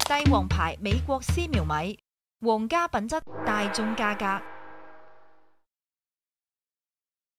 帝王牌美國絲苗米，皇家品質，大眾價格。